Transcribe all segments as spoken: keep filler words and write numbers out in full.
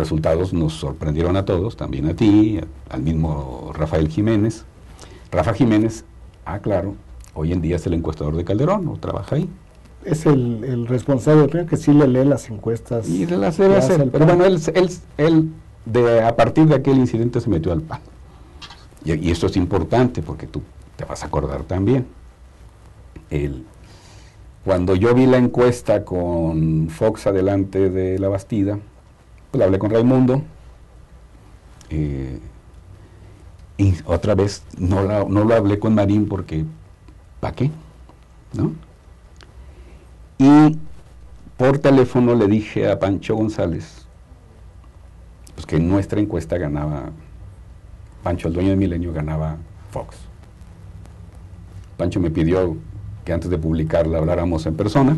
resultados nos sorprendieron a todos, también a ti, al mismo Rafael Jiménez. Rafa Jiménez, ah, claro, hoy en día es el encuestador de Calderón, o trabaja ahí. Es el, el responsable, creo que sí le lee las encuestas. Y las debe hacer, pero bueno, él, él, él de, a partir de aquel incidente se metió al P A N. Y, y esto es importante porque tú te vas a acordar también. El, cuando yo vi la encuesta con Fox adelante de La Bastida, pues hablé con Raimundo, eh, y otra vez no, la, no lo hablé con Marín porque, ¿para qué? ¿No? Y por teléfono le dije a Pancho González pues que en nuestra encuesta ganaba, Pancho, el dueño de Milenio, ganaba Fox. Pancho me pidió que antes de publicarla habláramos en persona.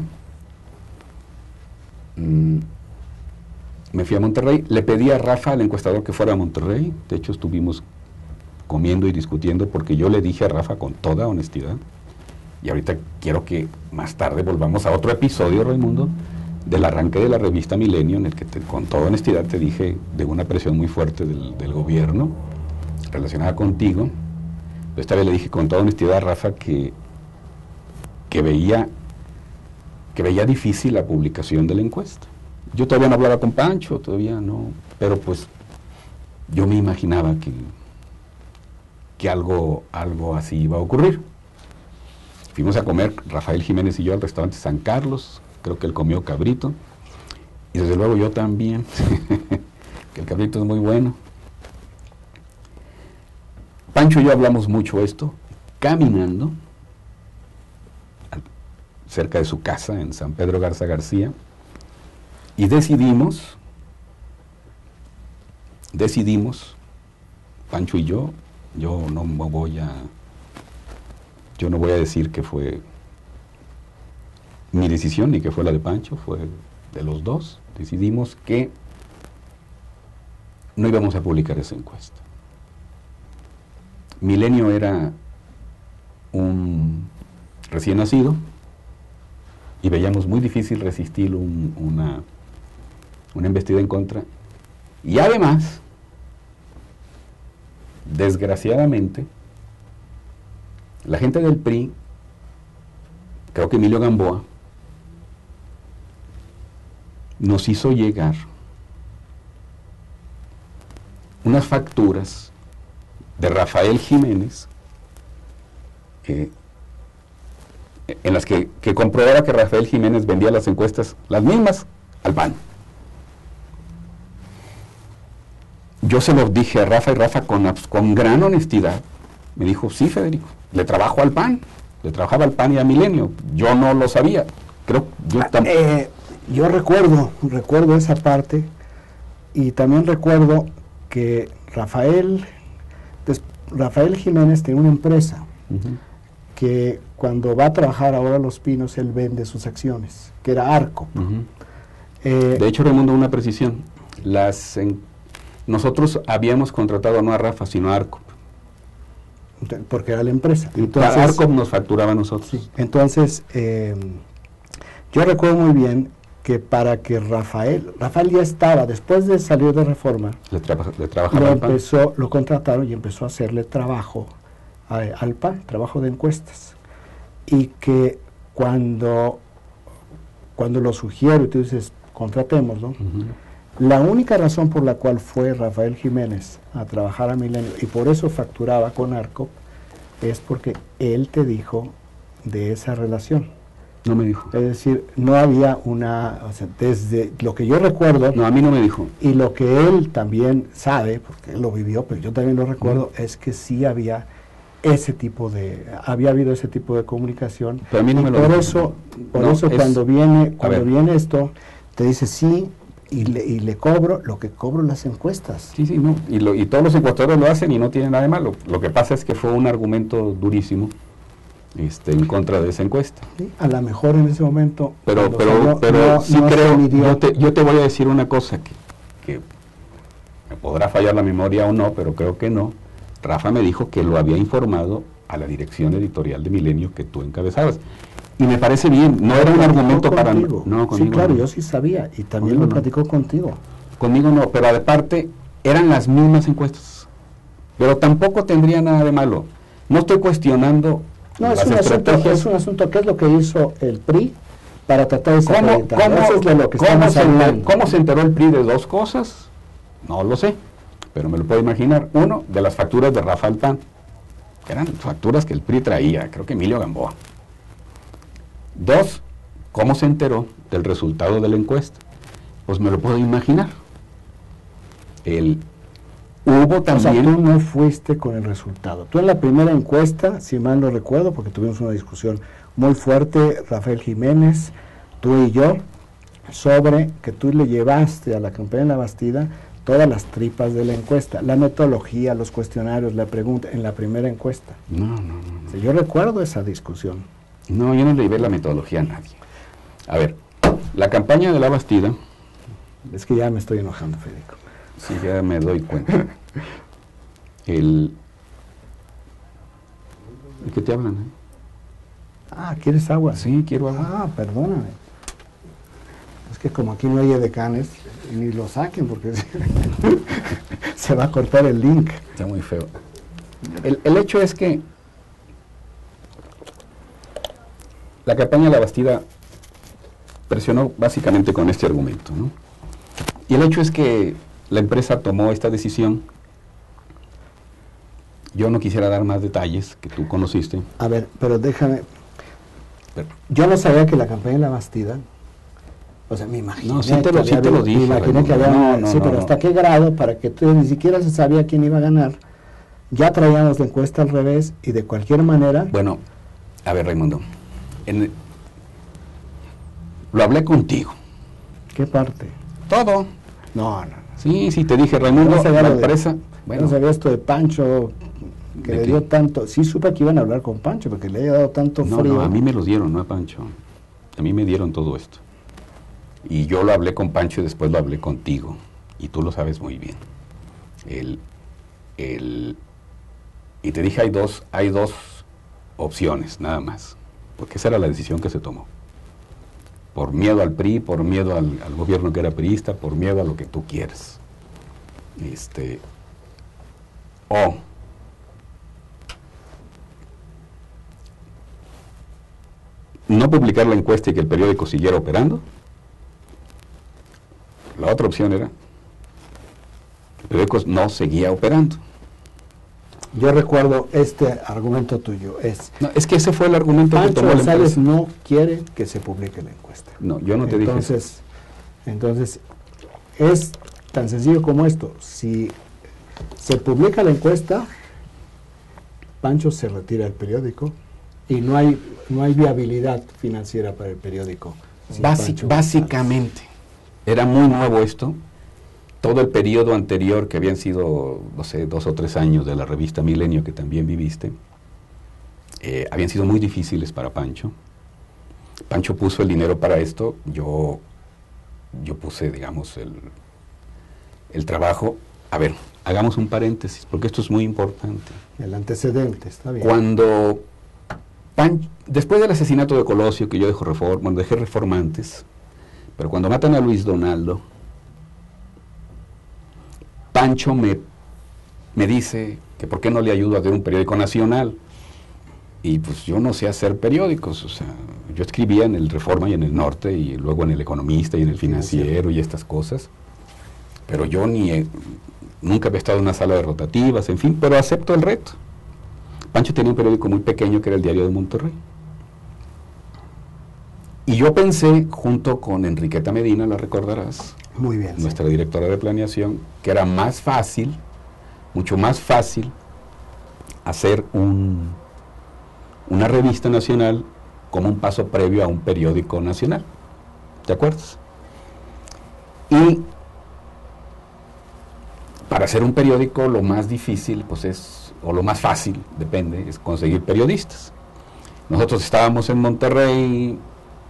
Mm, me fui a Monterrey, le pedí a Rafa, al encuestador, que fuera a Monterrey. De hecho estuvimos comiendo y discutiendo porque yo le dije a Rafa con toda honestidad, y ahorita quiero que más tarde volvamos a otro episodio, Raimundo, del arranque de la revista Milenio, en el que te, con toda honestidad te dije de una presión muy fuerte del, del gobierno relacionada contigo. Esta vez le dije con toda honestidad a Rafa que, que, veía, que veía difícil la publicación de la encuesta. Yo todavía no hablaba con Pancho, todavía no, pero pues yo me imaginaba que, que algo, algo así iba a ocurrir. Fuimos a comer, Rafael Jiménez y yo, al restaurante San Carlos, creo que él comió cabrito, y desde luego yo también, que el cabrito es muy bueno. Pancho y yo hablamos mucho esto, caminando, cerca de su casa, en San Pedro Garza García, y decidimos, decidimos, Pancho y yo, yo no me voy a... Yo no voy a decir que fue mi decisión ni que fue la de Pancho, fue de los dos. Decidimos que no íbamos a publicar esa encuesta. Milenio era un recién nacido y veíamos muy difícil resistir un, una, una embestida en contra. Y además, desgraciadamente, la gente del P R I, creo que Emilio Gamboa, nos hizo llegar unas facturas de Rafael Jiménez eh, en las que, que comprobaba que Rafael Jiménez vendía las encuestas, las mismas, al P A N. Yo se lo dije a Rafa y Rafa con, con gran honestidad me dijo, sí, Federico, le trabajo al P A N, le trabajaba al P A N y a Milenio, yo no lo sabía, creo, yo tampoco. Eh, yo recuerdo, recuerdo esa parte, y también recuerdo que Rafael, des, Rafael Jiménez tiene una empresa, uh-huh, que cuando va a trabajar ahora a Los Pinos, él vende sus acciones, que era Arco. Uh-huh. eh, de hecho, Raimundo, una precisión, las en, nosotros habíamos contratado no a Rafa, sino a Arco. Porque era la empresa. Entonces, Arco nos facturaba a nosotros. Sí, entonces, eh, yo recuerdo muy bien que para que Rafael, Rafael ya estaba, después de salir de Reforma, le, tra le trabajaba lo, al P A N. empezó, lo contrataron y empezó a hacerle trabajo a, al P A N, trabajo de encuestas. Y que cuando, cuando lo sugiero y tú dices, contratémoslo, uh-huh, la única razón por la cual fue Rafael Jiménez a trabajar a Milenio y por eso facturaba con Arco es porque él te dijo de esa relación. No me dijo. Es decir, no había una, o sea, desde lo que yo recuerdo... No, a mí no me dijo. Y lo que él también sabe, porque él lo vivió, pero yo también lo recuerdo, uh-huh, es que sí había ese tipo de, había habido ese tipo de comunicación. Pero a mí no me lo por dijo. Eso, por no, eso es, cuando viene, cuando viene esto, te dice sí, Y le, y le cobro lo que cobro en las encuestas. Sí, sí, no. Y, lo, y todos los encuestadores lo hacen y no tiene nada de malo. Lo que pasa es que fue un argumento durísimo este, en contra de esa encuesta. Sí, a lo mejor en ese momento... Pero, pero, no, pero no, sí no creo, yo te, yo te voy a decir una cosa, que, que me podrá fallar la memoria o no, pero creo que no. Rafa me dijo que lo había informado a la dirección editorial de Milenio que tú encabezabas. Y me parece bien, no era un argumento para... No, no, sí, claro, no. Yo sí sabía, y también conmigo lo platicó no. contigo. Conmigo no, pero aparte eran las mismas encuestas. Pero tampoco tendría nada de malo. No estoy cuestionando No, es las un, asunto, estrategias. es un asunto, ¿qué es lo que hizo el P R I para tratar de ¿Cómo, desacreditar? cómo, Eso es de lo que cómo estamos se enter- hablando. cómo se enteró el P R I de dos cosas? No lo sé, pero me lo puedo imaginar. Uno, de las facturas de Rafael Pan, que eran facturas que el P R I traía, creo que Emilio Gamboa. Dos, ¿cómo se enteró del resultado de la encuesta? Pues me lo puedo imaginar. El, hubo O sea, también... tú no fuiste con el resultado. Tú en la primera encuesta, si mal no recuerdo, porque tuvimos una discusión muy fuerte, Rafael Jiménez, tú y yo, sobre que tú le llevaste a la campaña de la Bastida todas las tripas de la encuesta, la metodología, los cuestionarios, la pregunta, en la primera encuesta. No, no, no. O sea, yo recuerdo esa discusión. No, yo no le llevé la metodología a nadie. A ver, la campaña de la Bastida... Es que ya me estoy enojando, Federico. Sí, ya me doy cuenta. El... ¿De qué te hablan? Eh? Ah, ¿quieres agua? Sí, quiero agua. Ah, perdóname. Es que como aquí no hay edecanes, ni lo saquen porque se va a cortar el link. Está muy feo. El, el hecho es que la campaña de la Bastida presionó básicamente con este argumento, ¿no? Y el hecho es que la empresa tomó esta decisión. Yo no quisiera dar más detalles que tú conociste. A ver, pero déjame. Pero, Yo no sabía que la campaña de la Bastida, o sea, me imaginé. No, sí te lo- que sí había te lo habido- dije, Me imaginé que Raimundo. había. No, no, sí, no, pero no. ¿hasta qué grado? Para que tú ni siquiera se sabía quién iba a ganar. Ya traíamos la encuesta al revés y de cualquier manera. bueno, a ver, Raimundo. En- lo hablé contigo. ¿Qué parte? Todo. No, no. Sí, sí, te dije, Raimundo, No sabía la lo de- empresa... Bueno, Bueno, no sabía esto de Pancho, que ¿De le qué? dio tanto. Sí supe que iban a hablar con Pancho, porque le había dado tanto no, frío. no, a mí me los dieron, no a Pancho. A mí me dieron todo esto. Y yo lo hablé con Pancho y después lo hablé contigo. Y tú lo sabes muy bien. El, el, y te dije, hay dos, hay dos opciones, nada más. Porque esa era la decisión que se tomó. Por miedo al P R I, por miedo al, al gobierno que era priista, por miedo a lo que tú quieras. Este, o no publicar la encuesta y que el periódico siguiera operando. La otra opción era que el periódico no seguía operando. Yo recuerdo este argumento tuyo, es No, es que ese fue el argumento que Pancho tomó la González empresa. no quiere que se publique la encuesta. No, yo no te dije eso. entonces, entonces, es tan sencillo como esto. Si se publica la encuesta, Pancho se retira del periódico y no hay, no hay viabilidad financiera para el periódico. sin Basi- Pancho básicamente, era muy nuevo esto. Todo el periodo anterior, que habían sido, no sé, dos o tres años de la revista Milenio, que también viviste, eh, habían sido muy difíciles para Pancho. Pancho puso el dinero para esto, yo, yo puse, digamos, el, el trabajo. A ver, hagamos un paréntesis, porque esto es muy importante. González. El antecedente, está bien. Cuando, Pan- después del asesinato de Colosio, que yo dejo reform, bueno, dejé reformantes, pero cuando matan a Luis Donaldo, Pancho me, me dice que por qué no le ayudo a hacer un periódico nacional. Y pues yo no sé hacer periódicos, o sea, yo escribía en el Reforma y en el Norte, y luego en el Economista y en el Financiero y estas cosas, pero yo ni he- nunca había estado en una sala de rotativas, en fin, pero acepto el reto. Pancho tenía un periódico muy pequeño que era el Diario de Monterrey. Y yo pensé, junto con Enriqueta Medina, la recordarás, Muy bien. sí. nuestra directora de planeación, que era más fácil, mucho más fácil, hacer un, una revista nacional como un paso previo a un periódico nacional. ¿Te acuerdas? Y para hacer un periódico lo más difícil, pues es, o lo más fácil, depende, es conseguir periodistas. Nosotros estábamos en Monterrey.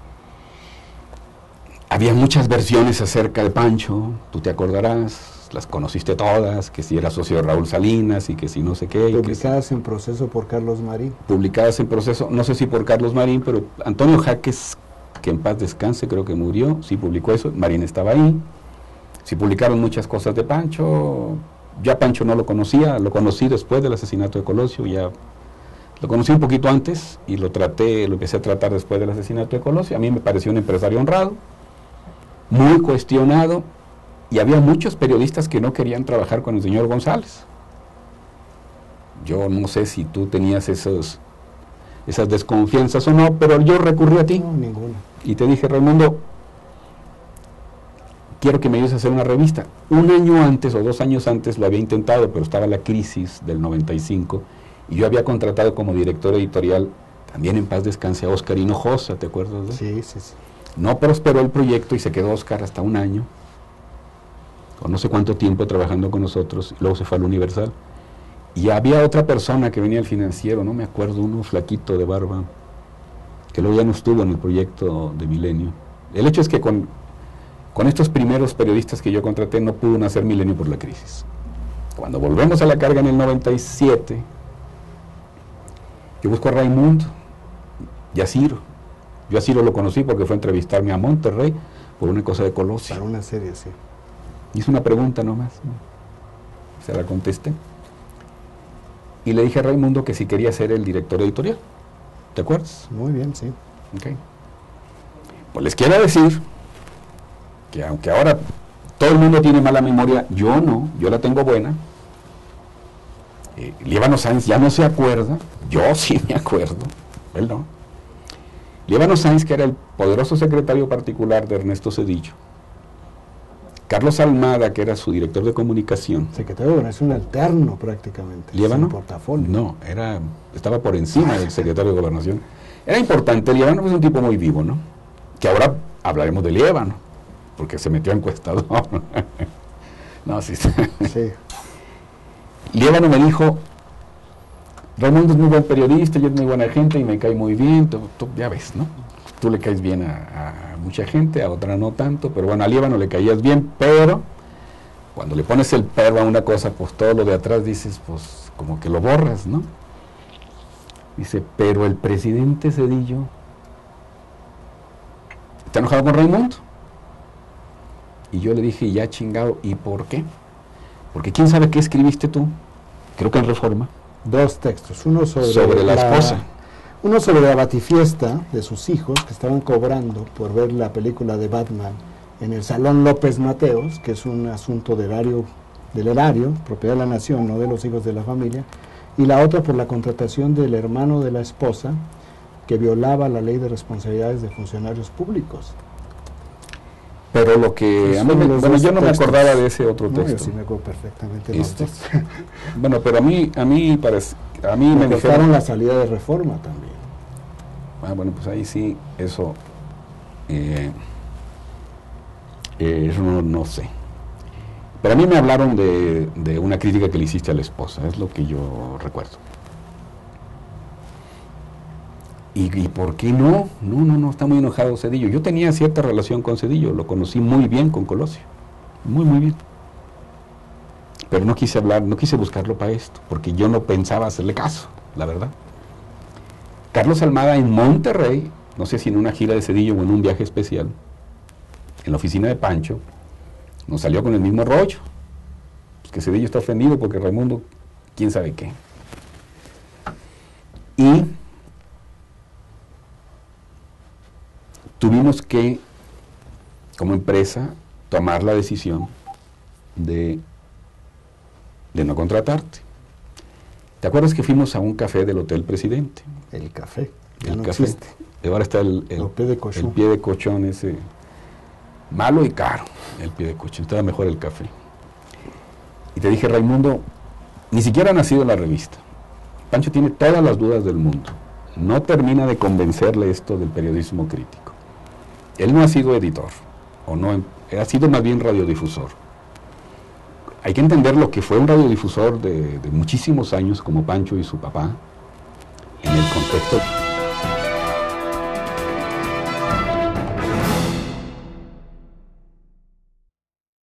Había muchas versiones acerca de Pancho, tú te acordarás, las conociste todas, que si era socio de Raúl Salinas y que si no sé qué. y que si- Publicadas en proceso por Carlos Marín. publicadas en proceso, no sé si por Carlos Marín, pero Antonio Jaques, que en paz descanse, creo que murió, sí publicó eso, Marín estaba ahí, Si publicaron muchas cosas de Pancho, ya Pancho no lo conocía, lo conocí después del asesinato de Colosio, ya lo conocí un poquito antes y lo traté, lo empecé a tratar después del asesinato de Colosio. A mí me pareció un empresario honrado, muy cuestionado, y había muchos periodistas que no querían trabajar con el señor González. Yo no sé si tú tenías esos, esas desconfianzas o no, pero yo recurrí a ti. No, ninguna. Y te dije, Raimundo, quiero que me ayudes a hacer una revista. Un año antes o dos años antes lo había intentado, pero estaba la crisis del noventa y cinco, y yo había contratado como director editorial, también en paz descanse, a Óscar Hinojosa, ¿te acuerdas de él? Sí, sí, sí. No prosperó el proyecto y se quedó Óscar hasta un año, o no sé cuánto tiempo trabajando con nosotros, y luego se fue al Universal. Y había otra persona que venía al financiero, no me acuerdo, uno flaquito de barba, que luego ya no estuvo en el proyecto de Milenio. El hecho es que con, con estos primeros periodistas que yo contraté no pudo nacer Milenio por la crisis. Cuando volvemos a la carga en el noventa y siete, yo busco a Raimundo y a Ciro. Yo a Ciro lo conocí porque fue a entrevistarme a Monterrey por una cosa de Colosio. Para una serie, sí. Hice una pregunta nomás, se la contesté. Y le dije a Raimundo que si quería ser el director editorial. ¿Te acuerdas? Muy bien, sí. Okay. Pues les quiero decir que aunque ahora todo el mundo tiene mala memoria, yo no, yo la tengo buena. Eh, Líbano Sáenz ya no se acuerda, yo sí me acuerdo, él no. Líbano Sáenz, que era el poderoso secretario particular de Ernesto Zedillo. Carlos Almada, que era su director de comunicación. Secretario de Gobernación alterno prácticamente. ¿Líbano? Portafolio. No, era, estaba por encima del secretario de Gobernación. Era importante, Líbano es un tipo muy vivo, ¿no? Que ahora hablaremos de Líbano, porque se metió a encuestador. No, sí. Sí. Líbano me dijo, Raimundo es muy buen periodista, y es muy buena gente y me cae muy bien, tú, tú, ya ves, ¿no? Tú le caes bien a, a mucha gente, a otra no tanto, pero bueno, a Líbano le caías bien, pero cuando le pones el pero a una cosa, pues todo lo de atrás dices, pues como que lo borras, ¿no? Dice, pero el presidente Zedillo está enojado con Raimundo. Y yo le dije, ya chingado, ¿y por qué? Porque quién sabe qué escribiste tú, creo que en Reforma. Dos textos, uno sobre, sobre la, la esposa. Uno sobre la batifiesta de sus hijos que estaban cobrando por ver la película de Batman en el Salón López Mateos, que es un asunto del erario, del erario, propiedad de la nación, no de los hijos de la familia, y la otra por la contratación del hermano de la esposa que violaba la ley de responsabilidades de funcionarios públicos. Pero lo que... A mí me, bueno, yo no me acordaba de ese otro texto. No, yo sí me acuerdo perfectamente de este. los dos. Bueno, pero a mí, a mí, parece, a mí me, me dijeron... la salida de Reforma también. Ah, bueno, pues ahí sí, eso... Eh, eh, eso no, no sé. Pero a mí me hablaron de, de una crítica que le hiciste a la esposa, es lo que yo recuerdo. ¿Y, y por qué no? No, no, no, está muy enojado Zedillo. Yo tenía cierta relación con Zedillo, lo conocí muy bien con Colosio, muy, muy bien. Pero no quise hablar, no quise buscarlo para esto, porque yo no pensaba hacerle caso, la verdad. Carlos Almada en Monterrey, no sé si en una gira de Zedillo o en un viaje especial, en la oficina de Pancho, nos salió con el mismo rollo. Pues que Zedillo está ofendido porque Raimundo, quién sabe qué. Y tuvimos que, como empresa, tomar la decisión de, de no contratarte. ¿Te acuerdas que fuimos a un café del Hotel Presidente? El café. Ya El no café. existe. Y ahora está el, el, el, pie de cochón. el pie de cochón ese, malo y caro, el pie de cochón. Estaba mejor el café. Y te dije, Raimundo, ni siquiera ha nacido la revista. Pancho tiene todas las dudas del mundo. No termina de convencerle esto del periodismo crítico. Él no ha sido editor, o no, ha sido más bien radiodifusor. Hay que entender lo que fue un radiodifusor de, de muchísimos años, como Pancho y su papá, en el contexto...